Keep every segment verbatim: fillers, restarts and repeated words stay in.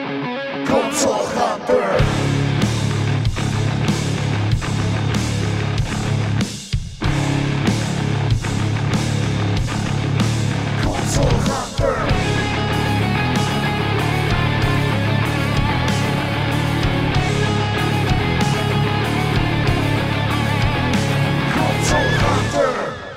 Console Hunter. Console Hunter. Console Hunter.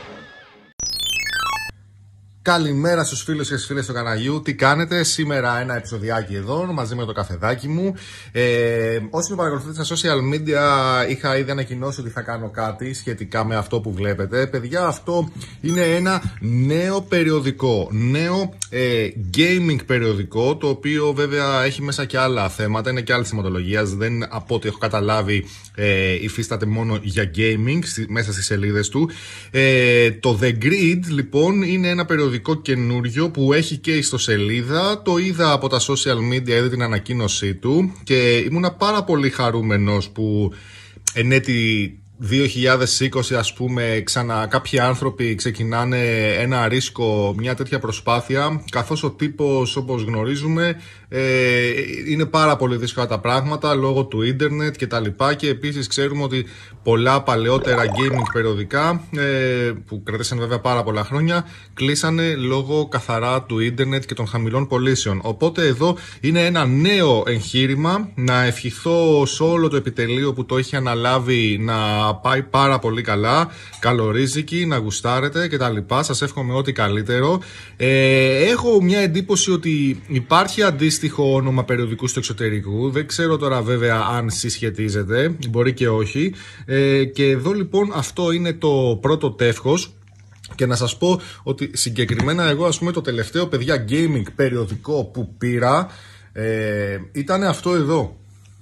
Καλημέρα στους φίλους και στις φίλες του καναλιού. Τι κάνετε? Σήμερα ένα επεισοδιάκι εδώ μαζί με το καφεδάκι μου. ε, Όσοι με παρακολουθείτε στα social media, είχα ήδη ανακοινώσει ότι θα κάνω κάτι σχετικά με αυτό που βλέπετε. Παιδιά, αυτό είναι ένα νέο περιοδικό, νέο ε, gaming περιοδικό, το οποίο βέβαια έχει μέσα και άλλα θέματα, είναι και άλλη θεματολογία. Δεν, από ό,τι έχω καταλάβει, ε, υφίσταται μόνο για gaming μέσα στις σελίδες του. ε, Το The Grid λοιπόν είναι ένα περιοδικό καινούριο που έχει και ιστοσελίδα. Το είδα από τα social media, είδα την ανακοίνωσή του και ήμουνα πάρα πολύ χαρούμενος που εν έτη δύο χιλιάδες είκοσι, ας πούμε, ξανά κάποιοι άνθρωποι ξεκινάνε ένα ρίσκο, μια τέτοια προσπάθεια, καθώς ο τύπος, όπως γνωρίζουμε, ε, είναι πάρα πολύ δύσκολα τα πράγματα λόγω του ίντερνετ και τα λοιπά, και επίσης ξέρουμε ότι πολλά παλαιότερα gaming περιοδικά ε, που κρατήσαν βέβαια πάρα πολλά χρόνια κλείσανε λόγω καθαρά του ίντερνετ και των χαμηλών πωλήσεων. Οπότε εδώ είναι ένα νέο εγχείρημα. Να ευχηθώ σε όλο το επιτελείο που το έχει αναλάβει να πάει πάρα πολύ καλά, καλορίζικη, να γουστάρετε και τα λοιπά. Σας εύχομαι ό,τι καλύτερο. Ε, έχω μια εντύπωση ότι υπάρχει αντίστοιχο όνομα περιοδικού στο εξωτερικού. Δεν ξέρω τώρα βέβαια αν συσχετίζεται, μπορεί και όχι. Ε, και εδώ λοιπόν αυτό είναι το πρώτο τεύχος. Και να σας πω ότι συγκεκριμένα εγώ, ας πούμε, το τελευταίο, παιδιά, gaming περιοδικό που πήρα ε, ήταν αυτό εδώ.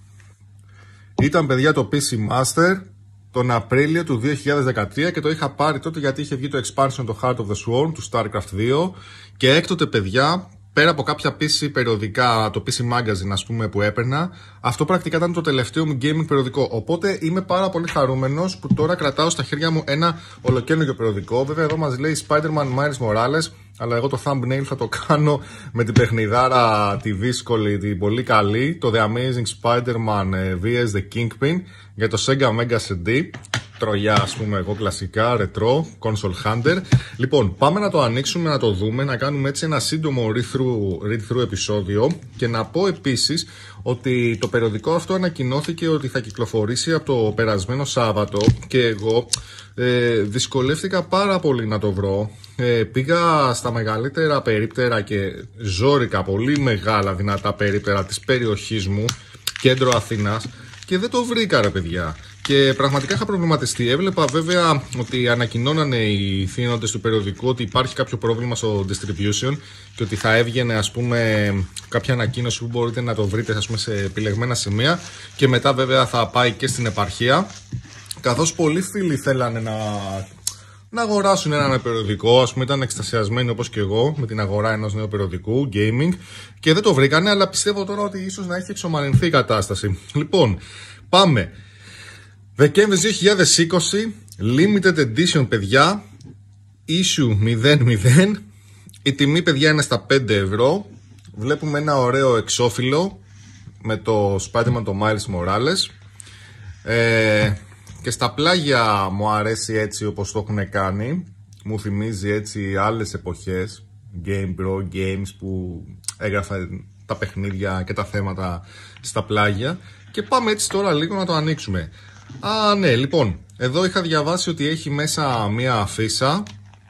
Ήταν, παιδιά, το πι σι Master τον Απρίλιο του δύο χιλιάδες δεκατρία και το είχα πάρει τότε γιατί είχε βγει το expansion, το Heart of the Swarm του StarCraft δύο, και έκτοτε, παιδιά, πέρα από κάποια πι σι περιοδικά, το πι σι Magazine, ας πούμε, που έπαιρνα, αυτό πρακτικά ήταν το τελευταίο μου gaming περιοδικό. Οπότε είμαι πάρα πολύ χαρούμενος που τώρα κρατάω στα χέρια μου ένα ολοκαίνουργιο περιοδικό. Βέβαια εδώ μας λέει Spider-Man Miles Morales, αλλά εγώ το thumbnail θα το κάνω με την παιχνιδάρα τη δύσκολη, την πολύ καλή, το The Amazing Spider-Man βι ες The Kingpin για το Sega Mega σι ντι. Τρολιά, ας πούμε, εγώ κλασικά, retro, console hunter. Λοιπόν, πάμε να το ανοίξουμε, να το δούμε, να κάνουμε έτσι ένα σύντομο read-through, read-through επεισόδιο. Και να πω επίσης ότι το περιοδικό αυτό ανακοινώθηκε ότι θα κυκλοφορήσει από το περασμένο Σάββατο και εγώ ε, δυσκολεύτηκα πάρα πολύ να το βρω. Ε, πήγα στα μεγαλύτερα περίπτερα και ζόρικα, πολύ μεγάλα δυνατά περίπτερα της περιοχής μου, κέντρο Αθήνας, και δεν το βρήκα, ρε παιδιά. Και πραγματικά είχα προβληματιστεί. Έβλεπα βέβαια ότι ανακοινώνανε οι θύνοντες του περιοδικού ότι υπάρχει κάποιο πρόβλημα στο distribution και ότι θα έβγαινε, ας πούμε, κάποια ανακοίνωση που μπορείτε να το βρείτε, ας πούμε, σε επιλεγμένα σημεία, και μετά βέβαια θα πάει και στην επαρχία, καθώς πολλοί φίλοι θέλανε να, να αγοράσουν ένα νέο περιοδικό, ας πούμε, ήταν εκστασιασμένοι όπως και εγώ με την αγορά ενός νέου περιοδικού gaming και δεν το βρήκανε, αλλά πιστεύω τώρα ότι ίσως να έχει εξομαλυνθεί η κατάσταση. Λοιπόν, πάμε. Δεκέμβρης δύο χιλιάδες είκοσι, Limited Edition, παιδιά, Issue μηδέν μηδέν. Η τιμή, παιδιά, είναι στα πέντε ευρώ. Βλέπουμε ένα ωραίο εξώφυλλο με το Spider-Man, το Miles Morales. ε, Και στα πλάγια μου αρέσει έτσι όπως το έχουν κάνει. Μου θυμίζει έτσι άλλες εποχές, Game Bro Games, που έγραφαν τα παιχνίδια και τα θέματα στα πλάγια. Και πάμε έτσι τώρα λίγο να το ανοίξουμε. Α, ναι, λοιπόν, εδώ είχα διαβάσει ότι έχει μέσα μία αφίσα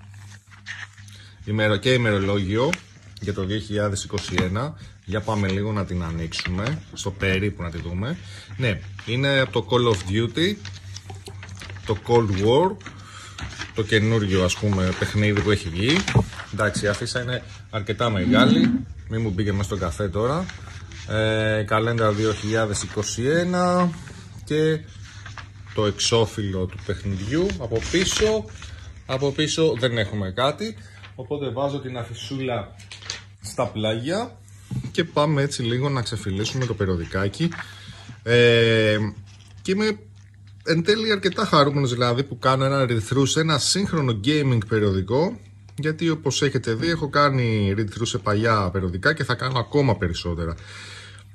και ημερολόγιο για το δύο χιλιάδες είκοσι ένα. Για πάμε λίγο να την ανοίξουμε, στο περίπου να τη δούμε. Ναι, είναι από το Call of Duty, το Cold War, το καινούριο, ας πούμε, παιχνίδι που έχει βγει. Εντάξει, η αφίσα είναι αρκετά μεγάλη, μην μου μπήκε μέσα στον καφέ τώρα. ε, Καλένδα δύο χιλιάδες είκοσι ένα και το εξώφυλλο του παιχνιδιού. Από πίσω, από πίσω δεν έχουμε κάτι, οπότε βάζω την αφισούλα στα πλάγια και πάμε έτσι λίγο να ξεφυλίσουμε το περιοδικάκι. ε, Και είμαι εν τέλει αρκετά χαρούμενος, δηλαδή, που κάνω ένα read-through σε ένα σύγχρονο gaming περιοδικό, γιατί όπως έχετε δει έχω κάνει read-through σε παλιά περιοδικά και θα κάνω ακόμα περισσότερα.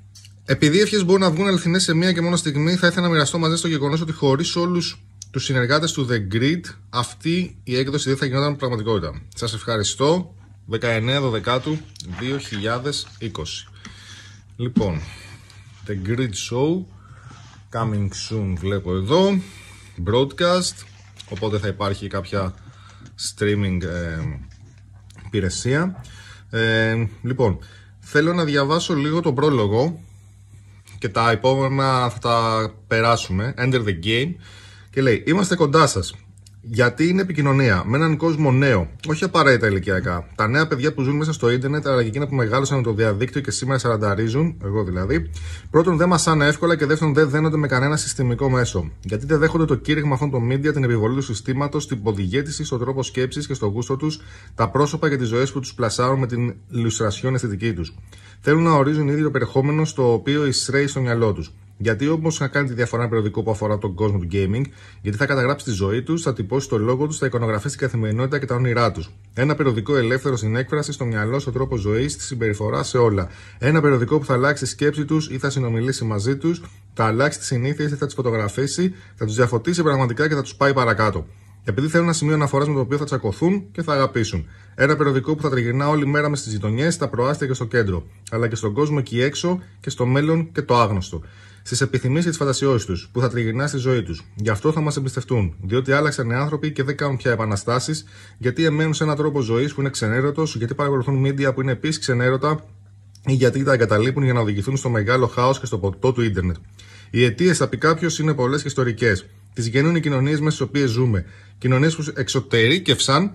Επειδή οι ευχές μπορούν να βγουν αληθινές σε μία και μόνο στιγμή, θα ήθελα να μοιραστώ μαζί στο γεγονός ότι χωρίς όλους τους συνεργάτες του The Grid, αυτή η έκδοση δεν θα γινόταν πραγματικότητα. Σας ευχαριστώ. δεκαεννέα Δεκάτου δύο χιλιάδες είκοσι. Λοιπόν, The Grid Show, coming soon βλέπω εδώ, broadcast, οπότε θα υπάρχει κάποια streaming ε, υπηρεσία. Ε, λοιπόν, θέλω να διαβάσω λίγο τον πρόλογο και τα επόμενα θα τα περάσουμε. Enter the game. Και λέει: είμαστε κοντά σας. Γιατί είναι επικοινωνία με έναν κόσμο νέο, όχι απαραίτητα ηλικιακά. Τα νέα παιδιά που ζουν μέσα στο ίντερνετ, αλλά και εκείνα που μεγάλωσαν με το διαδίκτυο και σήμερα σαρανταρίζουν, εγώ δηλαδή, πρώτον δεν μασάνε εύκολα και δεύτερον δεν δένονται με κανένα συστημικό μέσο. Γιατί δεν δέχονται το κήρυγμα αυτών των media, την επιβολή του συστήματος, την ποδηγέτηση στον τρόπο σκέψης και στο γούστο τους, τα πρόσωπα και τις ζωές που τους πλασάρουν με την λουστρασιόν αισθητική τους. Θέλουν να ορίζουν ήδη το περιεχόμενο στο οποίο εισραίει στο μυαλό τους. Γιατί όμως θα κάνει τη διαφορά ένα περιοδικό που αφορά τον κόσμο του gaming, γιατί θα καταγράψει τη ζωή τους, θα τυπώσει το λόγο τους, θα εικονογραφήσει την καθημερινότητα και τα όνειρά τους. Ένα περιοδικό ελεύθερο στην έκφραση, στο μυαλό, στον τρόπο ζωής, στη συμπεριφορά, σε όλα. Ένα περιοδικό που θα αλλάξει τη σκέψη τους ή θα συνομιλήσει μαζί τους, θα αλλάξει τις συνήθειες ή θα τις φωτογραφίσει, θα τους διαφωτίσει πραγματικά και θα τους πάει παρακάτω. Επειδή θέλουν ένα σημείο αναφοράς με το οποίο θα τσακωθούν και θα αγαπήσουν. Ένα περιοδικό που θα τριγυρνά όλη μέρα με στις γειτονιές, στα προάστια και στο κέντρο, αλλά και στον κόσμο εκεί έξω και στο μέλλον και το άγνωστο. Στις επιθυμίες και τις φαντασιώσεις τους, που θα τριγυρνά στη ζωή τους. Γι' αυτό θα μας εμπιστευτούν, διότι άλλαξαν οι άνθρωποι και δεν κάνουν πια επαναστάσεις, γιατί εμένουν σε έναν τρόπο ζωής που είναι ξενέρωτος, γιατί παρακολουθούν media που είναι επίσης ξενέρωτα ή γιατί τα εγκαταλείπουν για να οδηγηθούν στο μεγάλο χάος και στο ποτό του ίντερνετ. Οι αιτίες, θα πει κάποιος, είναι πολλές και ιστορικές. Τις γεννούν οι κοινωνίες μέσα στις οποίες ζούμε. Κοινωνίες που εξωτερήκευσαν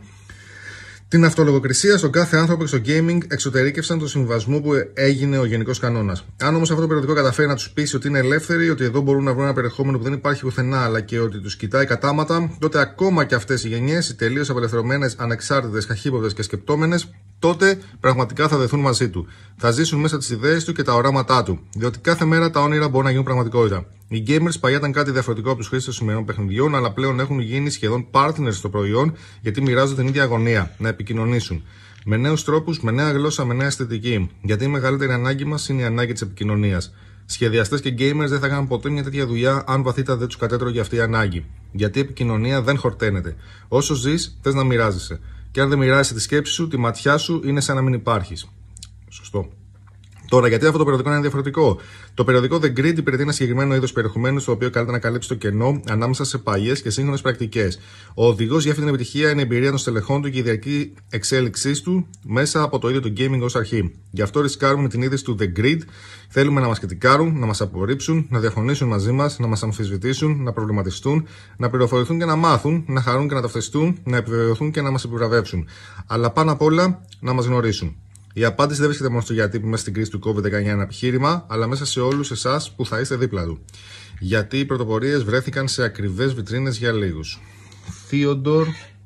την αυτολογοκρισία στον κάθε άνθρωπο και στο gaming, εξωτερήκευσαν το συμβασμό που έγινε ο γενικός κανόνας. Αν όμως αυτό το περιοδικό καταφέρει να τους πείσει ότι είναι ελεύθεροι, ότι εδώ μπορούν να βρουν ένα περιεχόμενο που δεν υπάρχει πουθενά, αλλά και ότι τους κοιτάει κατάματα, τότε ακόμα και αυτές οι γενιές, οι τελείως απελευθερωμένες, ανεξάρτητες, καχύποπτες και σκεπτόμενες, τότε πραγματικά θα δεθούν μαζί του. Θα ζήσουν μέσα τις ιδέες του και τα οράματά του. Διότι κάθε μέρα τα όνειρα μπορούν να γίνουν πραγματικότητα. Οι gamers παλιά ήταν κάτι διαφορετικό από τους χρήστες των σημερινών παιχνιδιών, αλλά πλέον έχουν γίνει σχεδόν partners στο προϊόν, γιατί μοιράζονται την ίδια αγωνία να επικοινωνήσουν. Με νέους τρόπους, με νέα γλώσσα, με νέα αισθητική. Γιατί η μεγαλύτερη ανάγκη μας είναι η ανάγκη της επικοινωνίας. Σχεδιαστές και gamers δεν θα κάνουν ποτέ μια τέτοια δουλειά αν βαθύτερα δεν τους κατέτρωγε αυτή η ανάγκη. Γιατί η επικοινωνία δεν χορταίνεται. Όσο ζεις, θες να μοιράζεσαι. Και αν δεν μοιράζεσαι τη σκέψη σου, τη ματιά σου είναι σαν να μην υπάρχεις. Σωστό. Τώρα, γιατί αυτό το περιοδικό είναι διαφορετικό. Το περιοδικό The Grid υπηρετεί ένα συγκεκριμένο είδος περιεχομένου, στο οποίο καλείται να καλύψει το κενό ανάμεσα σε παλιές και σύγχρονες πρακτικές. Ο οδηγός για αυτή την επιτυχία είναι η εμπειρία των στελεχών του και η διαρκή εξέλιξή του μέσα από το ίδιο το gaming ως αρχή. Γι' αυτό ρισκάρουμε την είδηση του The Grid. Θέλουμε να μας κριτικάρουν, να μας απορρίψουν, να διαφωνήσουν μαζί μας, να μας αμφισβητήσουν, να προβληματιστούν, να πληροφορηθούν και να μάθουν, να χαρούν και να ταυτιστούν, να επιβεβαιωθούν και να μας επιβραβεύσουν. Αλλά πάνω απ' όλα να μας γνωρίσουν. Η απάντηση δεν βρίσκεται μόνο στο γιατί που μέσα στην κρίση του κόβιντ δεκαεννιά είναι επιχείρημα, αλλά μέσα σε όλους εσάς που θα είστε δίπλα του. Γιατί οι πρωτοπορίες βρέθηκαν σε ακριβές βιτρίνες για λίγους. Θείοντορ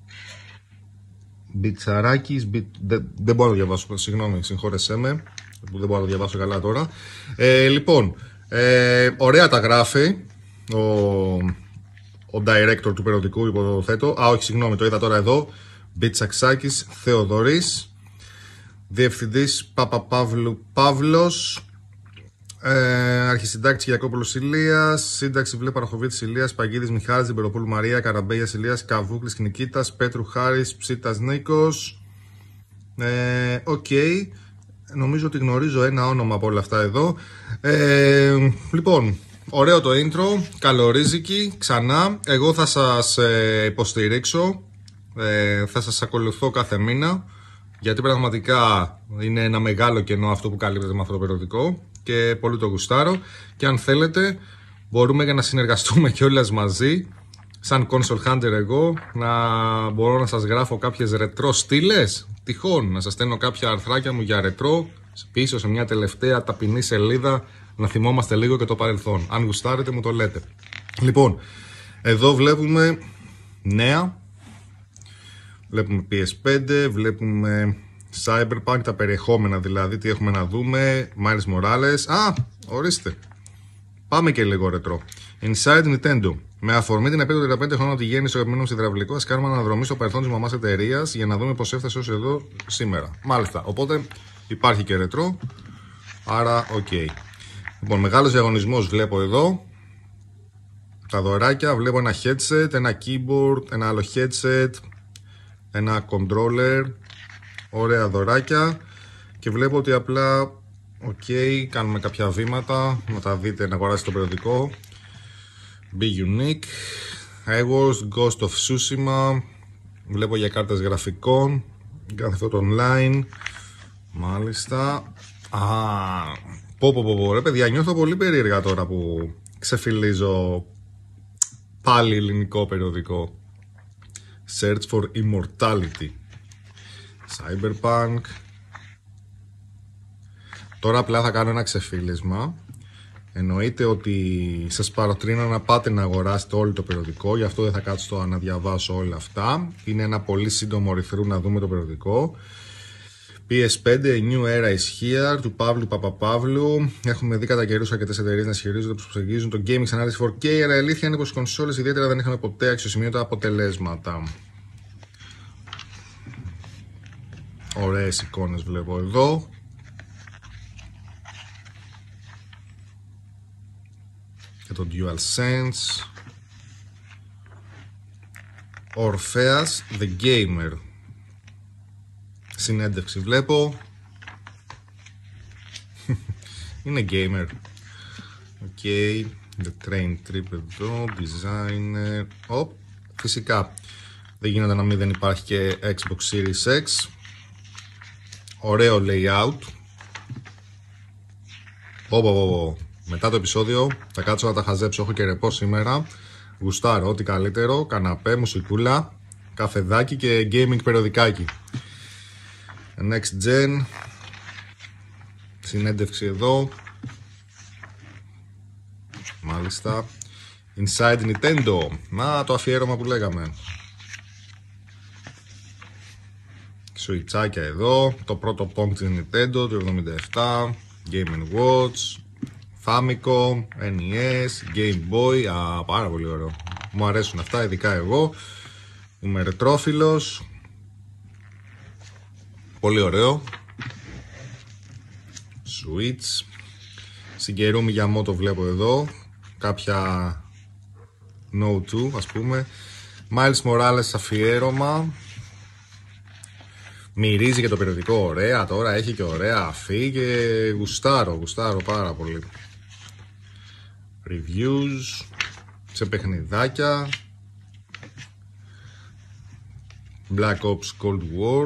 Μπιτσαράκης. Μπι... Δεν, δεν μπορώ να το διαβάσω, συγγνώμη, συγχώρεσέ με, που δεν μπορώ να το διαβάσω καλά τώρα. Ε, λοιπόν, ε, ωραία τα γράφει ο, ο director του περιοδικού, υποθέτω. Α, όχι, συγγνώμη, το είδα τώρα εδώ. Μπιτσαξάκης Θεοδωρής. Διευθυντής Παπαπαύλου Παύλος, ε, αρχισυντάκτης Κυριακόπουλος Ηλίας, σύνταξη Βλέ Παραχοβίτης Ηλίας, Παγίδης Μιχάλης, Διμπεροπούλου Μαρία, Καραμπέγιας Ηλίας, Καβούκλης Νικήτας, Πέτρου Χάρης, Ψίτας Νίκος. Οκ, ε, okay. Νομίζω ότι γνωρίζω ένα όνομα από όλα αυτά εδώ. Ε, λοιπόν, ωραίο το intro, καλορίζικη, ξανά. Εγώ θα σας ε, υποστηρίξω, ε, θα σας ακολουθώ κάθε μήνα. Γιατί πραγματικά είναι ένα μεγάλο κενό αυτό που καλύπτεται με αυτό το περιοδικό και πολύ το γουστάρω. Και αν θέλετε, μπορούμε και να συνεργαστούμε κιόλας μαζί, σαν Console Hunter εγώ, να μπορώ να σας γράφω κάποιες ρετρό στήλες. Τυχόν να σας στέλνω κάποια αρθράκια μου για ρετρό, πίσω σε μια τελευταία ταπεινή σελίδα, να θυμόμαστε λίγο και το παρελθόν. Αν γουστάρετε, μου το λέτε. Λοιπόν, εδώ βλέπουμε νέα. Βλέπουμε πι ες φάιβ, βλέπουμε Cyberpunk, τα περιεχόμενα δηλαδή, τι έχουμε να δούμε. Miles Morales. Α, ορίστε. Πάμε και λίγο ρετρό. Inside Nintendo. Με αφορμή την επέτειο τριάντα πέντε χρόνων τη γέννηση του αγαπημένου υδραυλικού, ας κάνουμε αναδρομή στο παρελθόν της μαμάς εταιρείας για να δούμε πώς έφτασε ως εδώ σήμερα. Μάλιστα. Οπότε υπάρχει και ρετρό. Άρα, οκ. Okay. Λοιπόν, μεγάλος διαγωνισμός βλέπω εδώ. Τα δωράκια, βλέπω ένα headset, ένα keyboard, ένα άλλο headset, ένα controller. Ωραία δωράκια. Και βλέπω ότι απλά, οκ, okay, κάνουμε κάποια βήματα. Να τα δείτε, να αγοράσετε το περιοδικό. Be unique. Eggwars, Ghost of Tsushima. Βλέπω για κάρτες γραφικών. Κάθε αυτό το online. Μάλιστα. Α, πω πω πω πω, ρε παιδιά, νιώθω πολύ περίεργα τώρα που ξεφυλίζω πάλι ελληνικό περιοδικό. Search for Immortality. Cyberpunk. Τώρα απλά θα κάνω ένα ξεφύλισμα. Εννοείται ότι σας παροτρύνω να πάτε να αγοράσετε όλο το περιοδικό. Γι' αυτό δεν θα κάτσω να διαβάσω όλα αυτά. Είναι ένα πολύ σύντομο ρηθρού να δούμε το περιοδικό. πι ες φάιβ, A New Era is Here, του Παύλου Παπαπαύλου. Έχουμε δει κατά καιρούς αρκετές εταιρείες να ισχυρίζονται πως προσεγγίζουν το gaming σε ανάλυση φορ κέι, αλλά η αλήθεια είναι πως οι κονσόλες ιδιαίτερα δεν είχαμε ποτέ αξιοσημείωτα αποτελέσματα. Ωραίες εικόνες βλέπω εδώ. Και το DualSense. Ορφέας The Gamer. Συνέντευξη βλέπω. Είναι gamer. Οκ. Okay. The Train Trip εδώ. Designer. Oh, φυσικά. Δεν γίνεται να μην δεν υπάρχει και Xbox Series X. Ωραίο layout. Oh, oh, oh, oh. Μετά το επεισόδιο θα κάτσω να τα χαζέψω. Έχω και ρεπό σήμερα. Γουστάρω, ό,τι καλύτερο. Καναπέ, μουσικούλα, καφεδάκι και gaming περιοδικάκι. Next Gen. Συνέντευξη εδώ. Μάλιστα. Inside Nintendo. Να, το αφιέρωμα που λέγαμε. Σουιτσάκια εδώ. Το πρώτο Pong της Nintendo του εβδομήντα επτά. Game and Watch. Famicom, εν ι ες, Game Boy. Α, πάρα πολύ ωραίο. Μου αρέσουν αυτά, ειδικά εγώ. Είμαι ρετρόφιλος. Πολύ ωραίο. Switch. Συγκερού Miyamoto βλέπω εδώ. Κάποια No two ας πούμε. Miles Morales αφιέρωμα. Μυρίζει και το περιοδικό ωραία. Τώρα έχει και ωραία αφή και γουστάρω, γουστάρω πάρα πολύ. Reviews σε παιχνιδάκια. Black Ops Cold War.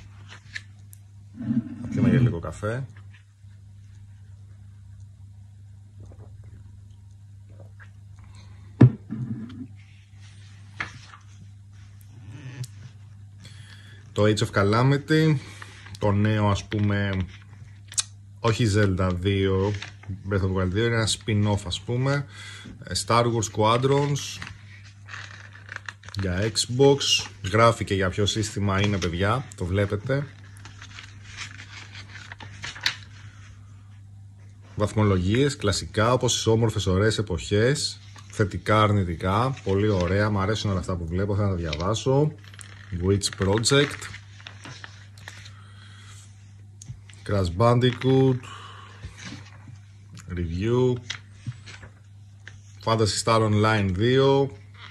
Θα πιούμε για λίγο καφέ. Το Age of Calamity. Το νέο ας πούμε. Όχι Zelda δύο, Breath of the Wild δύο, είναι ένα spin-off ας πούμε. Star Wars Squadrons για Xbox. Γράφει και για ποιο σύστημα είναι παιδιά, το βλέπετε. Βαθμολογίες κλασικά όπως τις όμορφες ωραίες εποχές. Θετικά, αρνητικά, πολύ ωραία, μου αρέσουν όλα αυτά που βλέπω, θα τα διαβάσω. Witch Project, Crash Bandicoot, Review, Fantasy Star Online δύο,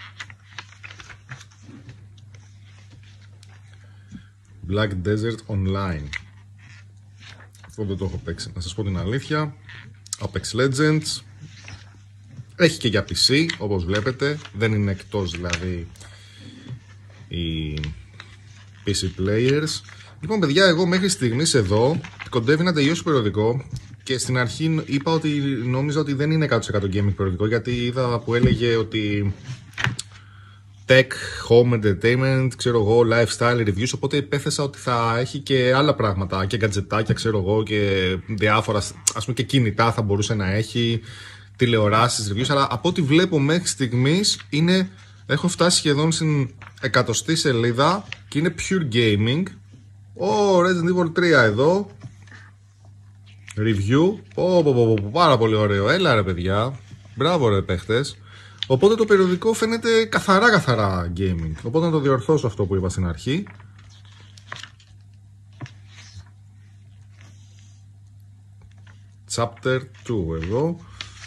Black Desert Online. Αυτό δεν το έχω παίξει, να σας πω την αλήθεια. Apex Legends. Έχει και για πι σι, όπως βλέπετε. Δεν είναι εκτός δηλαδή οι πι σι players. Λοιπόν παιδιά, εγώ μέχρι στιγμής εδώ κοντεύει να τελειώσει το περιοδικό. Και στην αρχή είπα ότι νόμιζα ότι δεν είναι εκατό τοις εκατό gaming περιοδικό, γιατί είδα που έλεγε ότι tech, home entertainment, ξέρω εγώ, lifestyle reviews, οπότε υπέθεσα ότι θα έχει και άλλα πράγματα και γκατζετάκια, ξέρω εγώ, και διάφορα, ας πούμε και κινητά θα μπορούσε να έχει, τηλεοράσεις, reviews, αλλά από ό,τι βλέπω μέχρι στιγμής είναι, έχω φτάσει σχεδόν στην εκατοστή σελίδα και είναι pure gaming. Ο Resident Evil τρία εδώ, review, oh, oh, oh, oh, πάρα πολύ ωραίο, έλα ρε παιδιά, μπράβο ρε παίχτες. Οπότε το περιοδικό φαίνεται καθαρά καθαρά gaming. Οπότε να το διορθώσω αυτό που είπα στην αρχή. Chapter δύο εδώ.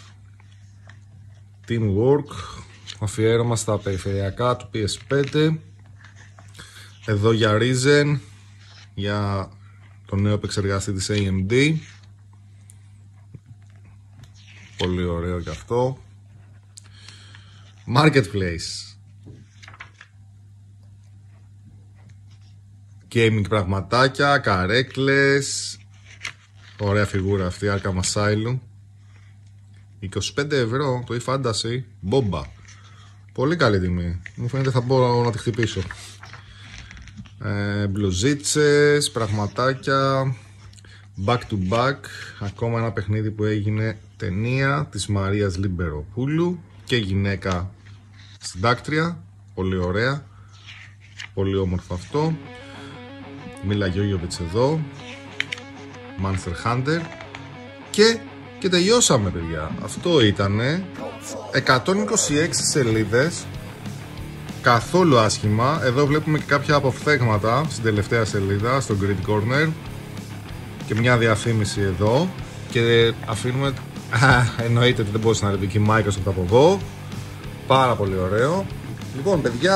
Teamwork, αφιέρωμα στα περιφερειακά του πι ες φάιβ. Εδώ για Ryzen, για το νέο επεξεργαστή της έι εμ ντι. Πολύ ωραίο και αυτό. Marketplace, gaming πραγματάκια, καρέκλες. Ωραία φιγούρα αυτή, Arkham Asylum. είκοσι πέντε ευρώ το eFantasy, μπόμπα. Πολύ καλή τιμή. Μου φαίνεται θα μπορώ να τη χτυπήσω. Ε, μπλουζίτσες, πραγματάκια. Back to back. Ακόμα ένα παιχνίδι που έγινε ταινία της Μαρίας Λιμπεροπούλου και γυναίκα συντάκτρια. Πολύ ωραία. Πολύ όμορφο αυτό. Μίλα Γιώγιοβιτς εδώ. Monster Hunter. Και, και τελειώσαμε, παιδιά. Αυτό ήτανε. εκατόν είκοσι έξι σελίδες. Καθόλου άσχημα. Εδώ βλέπουμε και κάποια αποφθέγματα στην τελευταία σελίδα, στο Grid Corner. Και μια διαφήμιση εδώ. Και αφήνουμε... εννοείται ότι δεν μπορούσε να ρεβεί η Microsoft από εδώ. Πάρα πολύ ωραίο. Λοιπόν, παιδιά,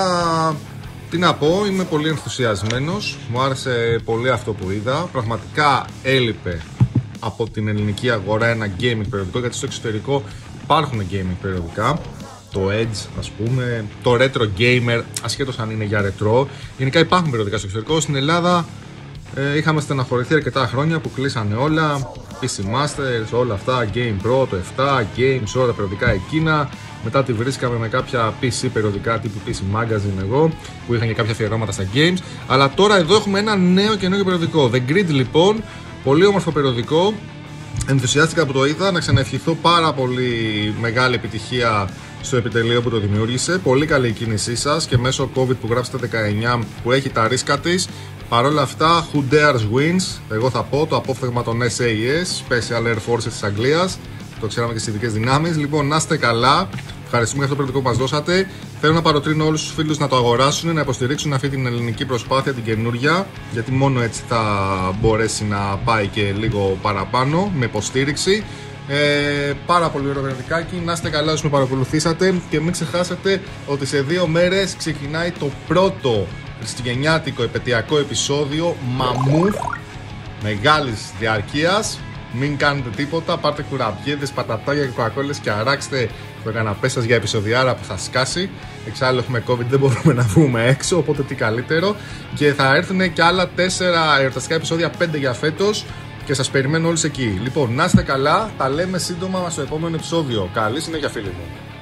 τι να πω, είμαι πολύ ενθουσιασμένος. Μου άρεσε πολύ αυτό που είδα. Πραγματικά έλειπε από την ελληνική αγορά ένα gaming περιοδικό, γιατί στο εξωτερικό υπάρχουν gaming περιοδικά. Το Edge, ας πούμε, το Retro Gamer, ασχέτως αν είναι για retro. Γενικά υπάρχουν περιοδικά στο εξωτερικό. Στην Ελλάδα ε, είχαμε στεναχωρηθεί αρκετά χρόνια που κλείσανε όλα. πι σι Masters, όλα αυτά, Game Pro, το επτά, Games, όλα τα περιοδικά εκείνα. Μετά τη βρίσκαμε με κάποια πι σι περιοδικά τύπου πι σι Magazine εγώ, που είχαν και κάποια αφιερώματα στα games. Αλλά τώρα εδώ έχουμε ένα νέο καινούργιο περιοδικό. The Grid λοιπόν, πολύ όμορφο περιοδικό. Ενθουσιάστηκα που το είδα, να ξαναευχηθώ πάρα πολύ μεγάλη επιτυχία στο επιτελείο που το δημιούργησε. Πολύ καλή η κίνησή σας και μέσω COVID που γράψετε δεκαεννιά που έχει τα ρίσκα της. Παρ' όλα αυτά, who dares wins. Εγώ θα πω το απόφθεγμα των ες έι ες, Special Air Forces της Αγγλίας. Το ξέραμε και στις ειδικές δυνάμεις. Λοιπόν, να είστε καλά. Ευχαριστούμε για αυτό το περιοδικό που μας δώσατε. Θέλω να παροτρύνω όλους τους φίλους να το αγοράσουν, να υποστηρίξουν αυτή την ελληνική προσπάθεια, την καινούρια, γιατί μόνο έτσι θα μπορέσει να πάει και λίγο παραπάνω με υποστήριξη. Ε, πάρα πολύ ωραίο περιοδικάκι. Να είστε καλά όσοι με παρακολουθήσατε και μην ξεχάσετε ότι σε δύο μέρες ξεκινάει το πρώτο χριστουγεννιάτικο επαιτειακό επεισόδιο Μαμούθ μεγάλης διαρκείας. Μην κάνετε τίποτα, πάρτε κουραμπιέδες, πατατάκια και κοκακόλες και αράξτε το καναπέ σας για επεισοδιάρα που θα σκάσει. Εξάλλου έχουμε COVID, δεν μπορούμε να βγούμε έξω, οπότε τι καλύτερο. Και θα έρθουν και άλλα τέσσερα εορταστικά επεισόδια, πέντε για φέτος, και σας περιμένω όλους εκεί. Λοιπόν, να είστε καλά, τα λέμε σύντομα στο επόμενο επεισόδιο. Καλή συνέχεια, φίλοι μου.